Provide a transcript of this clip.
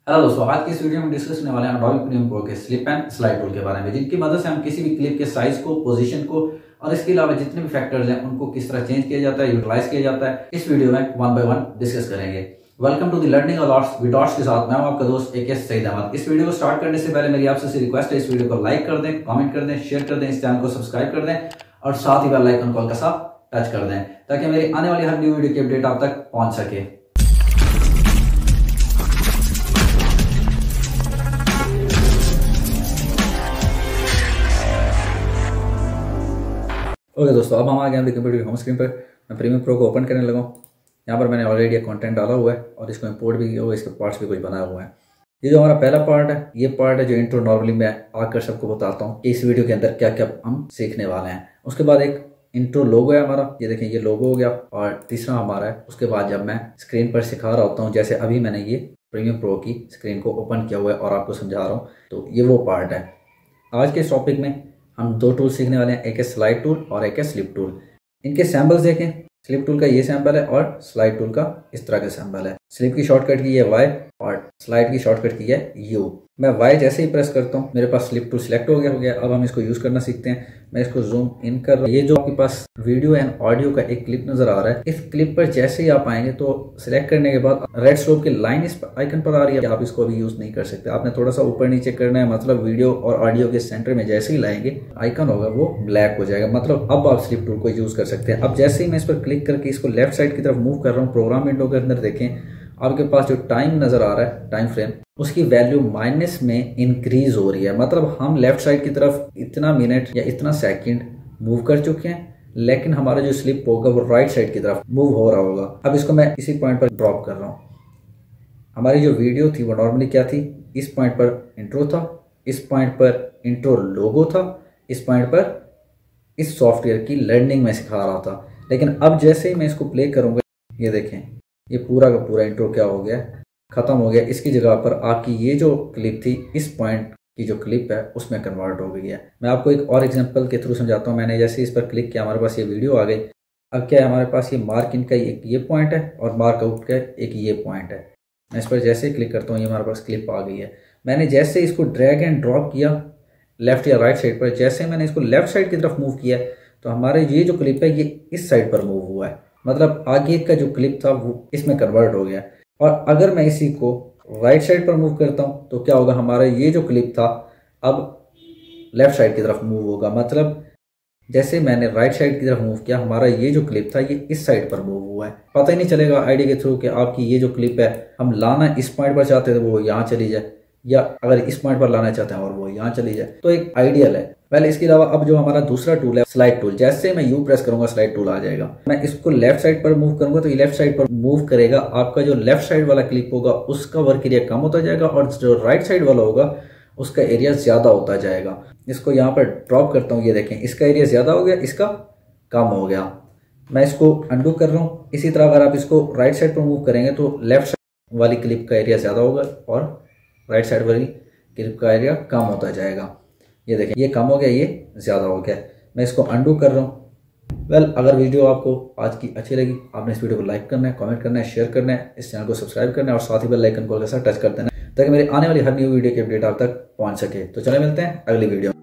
Hello दोस्तों, आज की इस वीडियो में डिस्कस करने वाले हैं अडोबी प्रीमियम प्रो के स्लिप एंड स्लाइड टूल के बारे में, जिनकी मदद से हम किसी भी क्लिप के साइज को, पोजीशन को और इसके अलावा जितने भी फैक्टर्स हैं उनको किस तरह चेंज किया जाता है, यूटिलाइज किया जाता है, इस वीडियो में वन बाय वन डिस्कस करेंगे। Welcome to the learning with dots के साथ मैं हूं आपका दोस्त AK सईद अहमद। इस वीडियो को स्टार्ट करने से पहले मेरी आपसे रिक्वेस्ट है, इस वीडियो को लाइक कर दें, कमेंट कर दें, शेयर कर दें, इस चैनल को सब्सक्राइब कर दें और साथ ही बेल आइकन को हल्का सा टच कर दें ताकि मेरी आने वाली हर न्यू वीडियो की अपडेट आप तक पहुंच सके। ओके दोस्तों, अब हम आ गए हैं कंप्यूटर की होम स्क्रीन पर। मैं प्रीमियम प्रो को ओपन करने लगा हूँ। यहाँ पर मैंने ऑलरेडी एक कंटेंट डाला हुआ है और इसको इंपोर्ट भी किया हुआ है, इसके पार्ट्स भी कुछ बनाया हुआ है। ये जो हमारा पहला पार्ट है, ये पार्ट है जो इंट्रो नॉर्मली मैं आकर सबको बताता हूँ कि इस वीडियो के अंदर क्या क्या हम सीखने वाले हैं। उसके बाद एक इंट्रो लोगो है हमारा, ये देखें ये लोगो हो गया। और तीसरा हमारा है, उसके बाद जब मैं स्क्रीन पर सिखा रहा होता हूँ, जैसे अभी मैंने ये प्रीमियम प्रो की स्क्रीन को ओपन किया हुआ है और आपको समझा रहा हूँ, तो ये वो पार्ट है। आज के इस टॉपिक में हम दो टूल सीखने वाले हैं, एक है स्लाइड टूल और एक है स्लिप टूल। इनके सैम्पल्स देखें। स्लिप टूल का ये सैम्पल है और स्लाइड टूल का इस तरह का सैम्पल है। स्लिप की शॉर्टकट की है Y और स्लाइड की शॉर्टकट की है U। मैं Y जैसे ही प्रेस करता हूँ मेरे पास स्लिप टूल सिलेक्ट हो गया। अब हम इसको यूज करना सीखते हैं। मैं इसको जूम इन कर रहा हूँ। ये जो आपके पास वीडियो एंड ऑडियो का एक क्लिप नजर आ रहा है, इस क्लिप पर जैसे ही आप आएंगे तो सिलेक्ट करने के बाद रेड स्ट्रोक की लाइन इस आइकन पर आ रही है। आप इसको अभी यूज नहीं कर सकते, आपने थोड़ा सा ऊपर नीचे करना है। मतलब वीडियो और ऑडियो के सेंटर में जैसे ही लाएंगे आइकन होगा वो ब्लैक हो जाएगा। मतलब अब आप स्लिप टूल को यूज कर सकते हैं। अब जैसे ही मैं इस पर क्लिक करके इसको लेफ्ट साइड की तरफ मूव कर रहा हूँ, प्रोग्राम विंडो के अंदर देखें आपके पास जो टाइम नजर आ रहा है, टाइम फ्रेम, उसकी वैल्यू माइनस में इंक्रीज हो रही है। मतलब हम लेफ्ट साइड की तरफ इतना मिनट या इतना सेकंड मूव कर चुके हैं, लेकिन हमारा जो स्लिप होगा वो राइट साइड की तरफ मूव हो रहा होगा। अब इसको मैं इसी पॉइंट पर ड्रॉप कर रहा हूँ। हमारी जो वीडियो थी वो नॉर्मली क्या थी, इस पॉइंट पर इंट्रो था, इस पॉइंट पर इंट्रो लोगो था, इस पॉइंट पर इस सॉफ्टवेयर की लर्निंग में सिखा रहा था। लेकिन अब जैसे ही मैं इसको प्ले करूंगा, ये देखें ये पूरा का पूरा इंट्रो क्या हो गया, खत्म हो गया। इसकी जगह पर आपकी ये जो क्लिप थी, इस पॉइंट की जो क्लिप है उसमें कन्वर्ट हो गई है। मैं आपको एक और एग्जांपल के थ्रू समझाता हूँ। मैंने जैसे इस पर क्लिक किया, हमारे पास ये वीडियो आ गई। अब क्या है, हमारे पास ये मार्क इन का एक ये पॉइंट है और मार्क आउट का एक ये पॉइंट है। मैं इस पर जैसे ही क्लिक करता हूँ, ये हमारे पास क्लिप आ गई है। मैंने जैसे इसको ड्रैग एंड ड्रॉप किया लेफ्ट या राइट साइड पर, जैसे मैंने इसको लेफ्ट साइड की तरफ मूव किया तो हमारे ये जो क्लिप है ये इस साइड पर मूव हुआ है। मतलब आगे का जो क्लिप था वो इसमें कन्वर्ट हो गया। और अगर मैं इसी को राइट साइड पर मूव करता हूं तो क्या होगा, हमारा ये जो क्लिप था अब लेफ्ट साइड की तरफ मूव होगा। मतलब जैसे मैंने राइट साइड की तरफ मूव किया, हमारा ये जो क्लिप था ये इस साइड पर मूव हुआ है। पता ही नहीं चलेगा आईडी के थ्रू कि आपकी ये जो क्लिप है हम लाना इस पॉइंट पर चाहते थे वो यहाँ चली जाए, या अगर इस पॉइंट पर लाना चाहते हैं और वो यहाँ चली जाए, तो एक आइडियल है। पहले इसके अलावा अब जो हमारा दूसरा टूल है स्लाइड टूल, जैसे मैं यू प्रेस करूंगा स्लाइड टूल आ जाएगा। मैं इसको लेफ्ट साइड पर मूव करूंगा तो ये लेफ्ट साइड पर मूव करेगा। आपका जो लेफ्ट साइड वाला क्लिप होगा उसका वर्क एरिया कम होता जाएगा और जो राइट साइड वाला होगा उसका एरिया ज्यादा होता जाएगा। इसको यहाँ पर ड्रॉप करता हूँ, ये देखें इसका एरिया ज्यादा हो गया, इसका कम हो गया। मैं इसको अनडू कर रहा हूँ। इसी तरह अगर आप इसको राइट साइड पर मूव करेंगे तो लेफ्ट साइड वाली क्लिप का एरिया ज्यादा होगा और राइट साइड वाली क्लिप का एरिया कम होता जाएगा। ये देखें ये कम हो गया, ये ज़्यादा हो गया। मैं इसको अनडू कर रहा हूँ। अगर वीडियो आपको आज की अच्छी लगी, आपने इस वीडियो को लाइक करना है, कमेंट करना है, शेयर करना है, इस चैनल को सब्सक्राइब करना है और साथ ही बेल आइकन को टच कर देना है ताकि मेरी आने वाली हर न्यू वीडियो की अपडेट आप तक पहुँच सके। तो चले मिलते हैं अगली वीडियो।